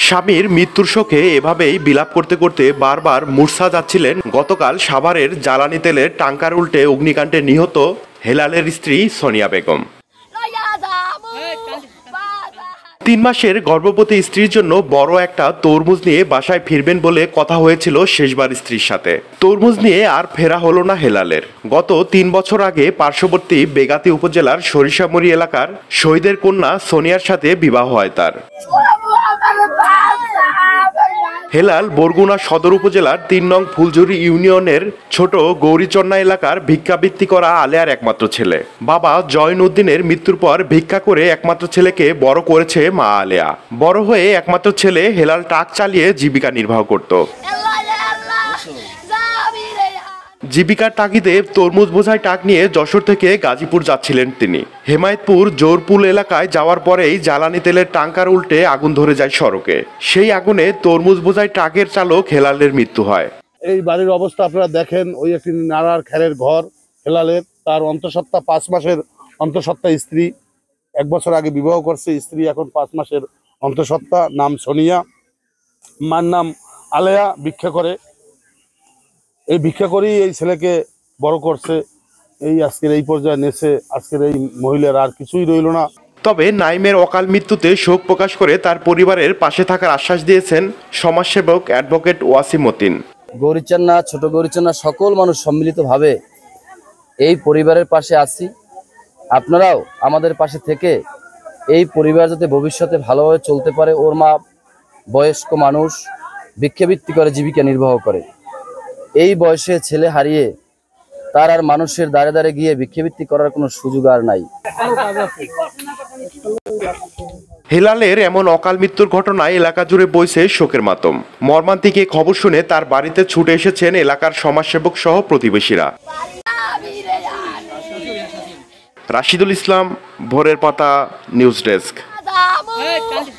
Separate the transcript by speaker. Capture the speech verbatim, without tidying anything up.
Speaker 1: স্বামীর মৃত্যুর শোকে এভাবেই বিলাপ করতে করতে বারবার মূর্ছা যাচ্ছিলেন গতকাল সাভারের জ্বালানি তেলের ট্যাঙ্কার উল্টে অগ্নিকাণ্ডে নিহত হেলালের স্ত্রী সোনিয়া বেগম। তিন মাসের গর্ভবতী স্ত্রীর জন্য বড় একটা তরমুজ নিয়ে বাসায় ফিরবেন বলে কথা হয়েছিল শেষবার স্ত্রীর সাথে। তরমুজ নিয়ে আর ফেরা হলো না হেলালের। গত তিন বছর আগে পার্শ্ববর্তী বেগাতি উপজেলার সরিষামুড়ি এলাকার শহীদের কন্যা সোনিয়ার সাথে বিবাহ হয় তার। হেলাল বরগুনা সদর উপজেলার তিন নং ফুলঝুরি ইউনিয়নের ছোট গৌরীচন্না এলাকার ভিক্ষাবৃত্তি করা আলেয়ার একমাত্র ছেলে। বাবা জয়ন উদ্দিনের মৃত্যুর পর ভিক্ষা করে একমাত্র ছেলেকে বড় করেছে মা আলেয়া। বড় হয়ে একমাত্র ছেলে হেলাল ট্রাক চালিয়ে জীবিকা নির্বাহ করত। জীবিকার তাগিদে তরমুজ বোঝাই ট্রাক নিয়ে যশোর থেকে গাজীপুর যাচ্ছিলেন তিনি। হেমায়তপুর জোরপুল এলাকায় যাওয়ার পরেই জ্বালানি তেলের ট্যাঙ্কার উল্টে আগুন ধরে যায় সড়কে। সেই আগুনে তরমুজ বোঝাই ট্রাকের চালক হেলালের মৃত্যু হয়।
Speaker 2: এই বাড়ির অবস্থা আপনারা দেখেন, ওই একটি নাড়ার খেরের ঘর হেলালের। তার অন্তঃসত্ত্বা পাঁচ মাসের অন্তঃসত্ত্বা স্ত্রী, এক বছর আগে বিবাহ করছে। স্ত্রী এখন পাঁচ মাসের অন্তঃসত্ত্বা, নাম সোনিয়া, মার নাম আলেয়া। ভিক্ষা করে, এই ভিক্ষা করেই এই ছেলেকে বড় করছে। এই আজকের এই পর্যায়ে নেছে আজকের এই মহিলার আর কিছুই রইল না।
Speaker 1: তবে নাইমের অকাল মৃত্যুতে শোক প্রকাশ করে তার পরিবারের পাশে থাকার আশ্বাস দিয়েছেন সমাজসেবক অ্যাডভোকেট ওয়াসিম মতিন।
Speaker 3: গৌরীচন্না, ছোট গৌরীচন্না সকল মানুষ সম্মিলিতভাবে এই পরিবারের পাশে আছি। আপনারাও আমাদের পাশে থেকে এই পরিবার যাতে ভবিষ্যতে ভালোভাবে চলতে পারে। ওর মা বয়স্ক মানুষ, ভিক্ষাবৃত্তি করে জীবিকা নির্বাহ করে। এই বয়সে ছেলে হারিয়ে তার আর মানুষের দ্বারে দ্বারে গিয়ে ভিক্ষাবৃত্তি করার কোনো সুযোগ আর নাই।
Speaker 1: হেলালের এমন অকাল মৃত্যুর ঘটনায় এলাকা জুড়ে বইছে শোকের মাতম। মর্মান্তিক এই খবর শুনে তার বাড়িতে ছুটে এসেছেন এলাকার সমাজসেবক সহ প্রতিবেশীরা। রাশিদুল ইসলাম, ভোরের পাতা, নিউজ ডেস্ক।